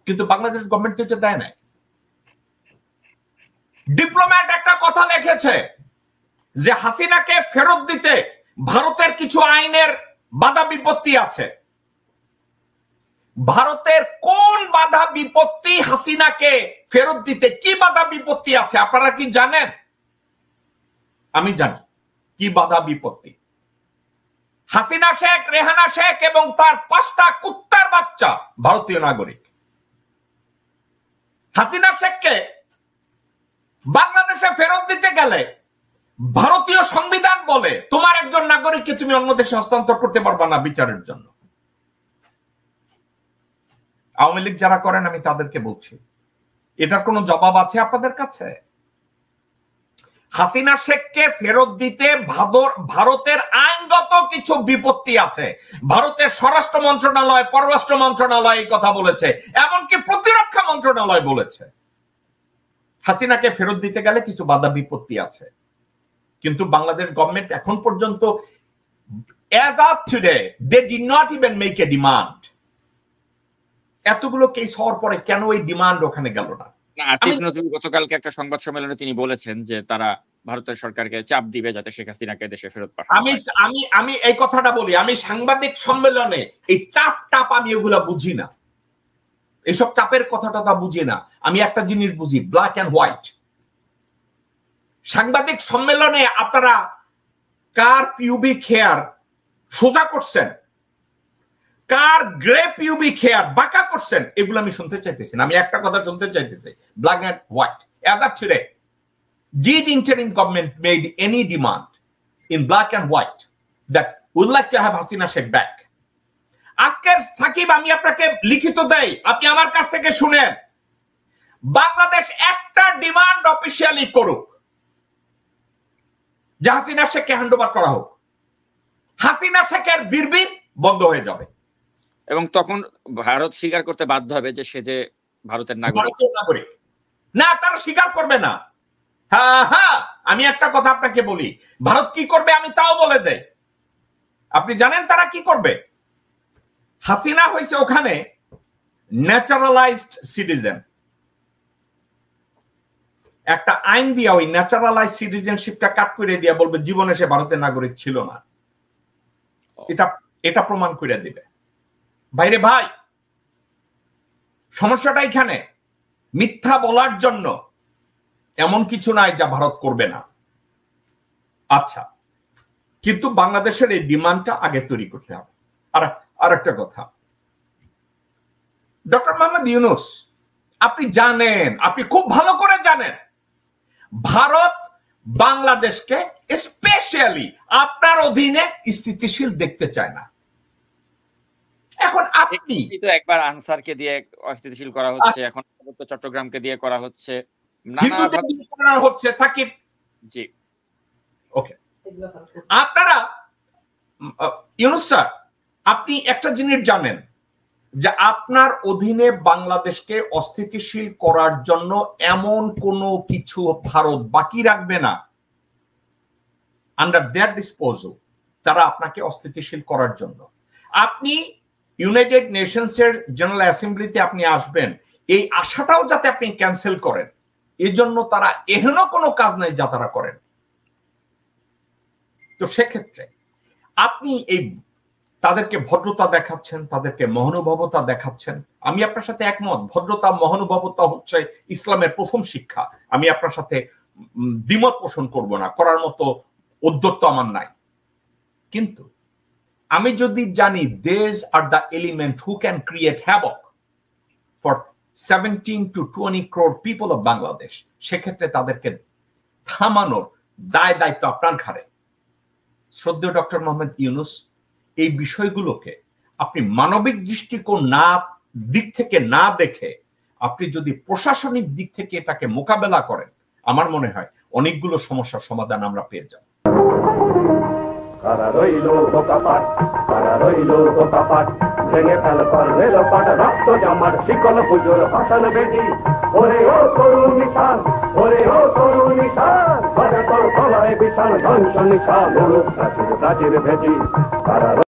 কিন্তু বাংলাদেশ গভর্নমেন্ট তো এটা দেয় নাই। ডিপ্লোম্যাট একটা কথা লিখেছে যে হাসিনাকে ফেরত দিতে ভারতের কিছু আইনের বাধা বিপত্তি আছে। ভারতের কোন বাধা বিপত্তি হাসিনাকে ফেরত দিতে কি বাধা বিপত্তি আছে আপনারা কি জানেন? আমি জানি কি বাধা বিপত্তি। হাসিনা শেখ, রেহানা শেখ এবং তার 5টা কুত্তার বাচ্চা ভারতীয় নাগরিক। হাসিনা শেখকে বাংলাদেশে ফেরত দিতে গেলে ভারতীয় সংবিধান বলে তোমার একজন নাগরিককে তুমি অন্য দেশে হস্তান্তর করতে পারবা না বিচারের জন্য। আওয়ামী লীগ যারা করেন আমি তাদেরকে বলছি, এটার কোনো জবাব আছে আপনাদের কাছে? হাসিনা শেখকে ফেরত দিতে ভারতের আইনগত কিছু বিপত্তি আছে। ভারতের স্বরাষ্ট্র মন্ত্রণালয়, পররাষ্ট্র মন্ত্রণালয় এই কথা বলেছে, এমনকি প্রতিরক্ষা মন্ত্রণালয় বলেছে হাসিনাকে ফেরত দিতে গেলে কিছু বাধা বিপত্তি আছে। কিন্তু বাংলাদেশ গভর্নমেন্ট এখন পর্যন্ত as of today they did not even make a demand। এতগুলো কেস হওয়ার পরে কেন এই ডিমান্ড ওখানে গেল না? গতকালকে একটা সংবাদ সম্মেলনে তিনি বলেছেন যে তারা ভারতের সরকারকে চাপ দিবে যাতে শেখ হাসিনাকে দেশে ফেরত পাঠায়। আমি এই কথাটা বলি, আমি সাংবাদিক সম্মেলনে এই চাপ টাপ আমি এগুলা বুঝি না, এসব চাপের কথাটা তা বুঝি না। আমি একটা জিনিস বুঝি, ব্ল্যাক এন্ড হোয়াইট। সাংবাদিক সম্মেলনে আপনারা কার পিউবিক হেয়ার সোজা করছেন, কার গ্রে পিউবিক হেয়ার বাঁকা করছেন, এগুলো আমি শুনতে চাইতেছি না। আমি একটা কথা শুনতে চাইতেছি, black and white. As of today, did interim government made any demand in black and white that would like to have Hasina Sheikh back? আজকের সাকিব আমি আপনাকে লিখিত দেই, আপনি আমার কাছ থেকে শুনেন। বাংলাদেশ একটা ডিমান্ড অফিসিয়ালি করুক যে হাসিনা শেখকে হ্যান্ডওভার করা হোক, হাসিনা শেখের বিড়বিড় বন্ধ হয়ে যাবে এবং তখন ভারত স্বীকার করতে বাধ্য হবে যে সে যে ভারতের নাগরিক। না, তারা স্বীকার করবে না। হ্যাঁ হ্যাঁ, আমি একটা কথা আপনাকে বলি, ভারত কি করবে আমি তাও বলে দেই। আপনি জানেন তারা কি করবে? হাসিনা হয়েছে ওখানে ন্যাচারালাইজড সিটিজেন। একটা আইন দিয়া ওই ন্যাচারালাইজড সিটিজেনশিপটা কাট করে দিয়া বলবে জীবনে সে ভারতের নাগরিক ছিল না। এটা প্রমাণ করে দিবে। ভাইরে ভাই, সমস্যাটা এখানে মিথ্যা বলার জন্য এমন কিছু নাই যা ভারত করবে না। আচ্ছা, কিন্তু বাংলাদেশের এই ডিমান্ডটা আগে তৈরি করতে হবে। আর একটা কথা, ডক্টর মোহাম্মদ ইউনূস, আপনি জানেন, আপনি খুব ভালো করে জানেন, ভারত বাংলাদেশকে স্পেশালি আপনার অধীনে স্থিতিশীল দেখতে চায় না। এখন আপনি তো একবার আনসারকে দিয়ে অস্থিতিশীল করা হচ্ছে, এখন চট্টগ্রামকে দিয়ে করা হচ্ছে, নানা হচ্ছে। সাকিব জি, ওকে, আপনারা ইউনূস স্যার, আপনি একটা জিনিস জানেন যে আপনার অধীনে বাংলাদেশকে অস্থিতিশীল করার জন্য এমন কোনো কিছু ভারত বাকি রাখবে না। আন্ডার দেয়ার ডিসপোজাল তারা আপনাকে অস্থিতিশীল করার জন্য। আপনি ইউনাইটেড নেশনস এর জেনারেল অ্যাসেম্বলিতে আপনি আসবেন, এই আশাটাও যাতে আপনি ক্যান্সেল করেন, এই জন্য তারা এহেন কোনো কাজ নাই যা তারা করেন। তো সেক্ষেত্রে আপনি এই তাদেরকে ভদ্রতা দেখাচ্ছেন, তাদেরকে মহানুভবতা দেখাচ্ছেন। আমি আপনার সাথে একমত, ভদ্রতা মহানুভবতা হচ্ছে ইসলামের প্রথম শিক্ষা। আমি আপনার সাথে দ্বিমত পোষণ করব না, করার মতো উদ্যত আমার নাই। কিন্তু আমি যদি জানি these are the element who can create havoc for 17 to 20 crore people of Bangladesh, সেক্ষেত্রে তাদেরকে থামানোর দায়িত্ব আপনার ঘাড়ে। শ্রদ্ধেয় ডক্টর মোহাম্মদ ইউনূস, এই বিষয়গুলোকে আপনি মানবিক দৃষ্টিকোণ দিক থেকে না দেখে আপনি যদি প্রশাসনিক দিক থেকে এটাকে মোকাবেলা করেন, আমার মনে হয় অনেকগুলো সমস্যার সমাধান আমরা পেয়ে যাব। ভেঙে ফেল রেল পাট রক্ত জামার শিকল পুজোর ভাষণ বেদি, ওরে ও তরুণ নিশান, ওরে ও তরুণ নিশান, বাজে তোর গলায় বিশাল ধ্বংস নিশান, প্রাচীর প্রাচীর ভেদি।